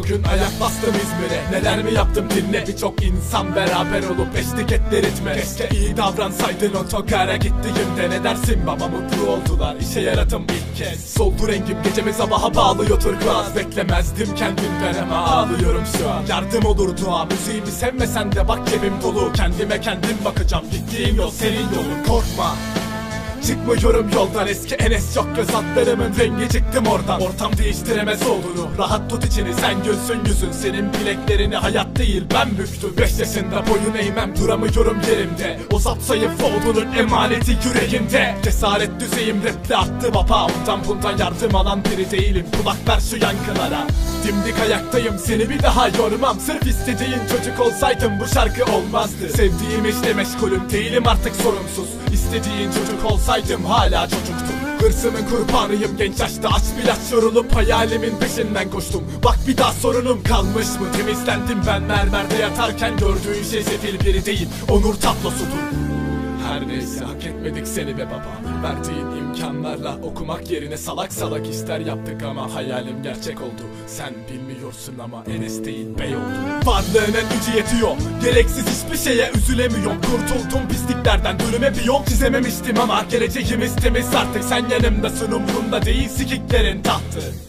gün ayak bastım İzmir'e. Neler mi yaptım dinle, birçok insan beraber olup eşlik etti ritme. Keşke iyi davransaydın otogara gittiğimde. Ne dersin baba, mutlu oldular, işe yaradım ilk kez. Soldu rengim, gecemi sabaha bağlıyor turkuaz. Beklemezdim kendimden ama ağlıyorum şu an. Yardım olur dua, müziğimi sevmesen de bak cebim dolu. Kendime kendim bakacağım, gittiğim yol senin yolun, korkma. Çıkmıyorum yoldan, eski Enes yok, göz altlarımın rengi, çıktım oradan. Ortam değiştiremez olduğunu, rahat tut içini, sen gülsün yüzün. Senin bileklerini hayat değil ben büktüm. 5 yaşında boyun eğmem, duramıyorum yerimde. O zat zayıf olduğunun emaneti yüreğimde. Cesaret düzeyim raple attı baba. Ondan bundan yardım alan biri değilim, kulak ver şu yankılara. Dimdik ayaktayım, seni bir daha yormam. Sırf istediğin çocuk olsaydım bu şarkı olmazdı. Sevdiğim işle meşgulüm, değilim artık sorumsuz. İstediğin çocuk olsaydım hala çocuktum. Hırsımın kurbanıyım, genç yaşta aç bir aç yorulup hayalimin peşinden koştum. Bak bir daha sorunum kalmış mı? Temizlendim ben mermerde yatarken, gördüğün şey sefil biri değil, onur tablosudur. Her neyse, hak etmedik seni be baba. Verdiğin imkanlarla okumak yerine salak salak işler yaptık ama hayalim gerçek oldu. Sen bilmiyorsun ama Enes değil bey oldu. Varlığının gücü yetiyor, gereksiz hiçbir şeye üzülemiyorum. Kurtuldum pisliklerden, önüme bir yol çizememiştim ama geleceğimiz temiz artık. Sen yanımdasın, umurumda değil sikiklerin tahtı.